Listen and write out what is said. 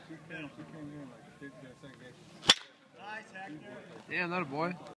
She came in like the second game. Nice, Hector. Damn, that a boy.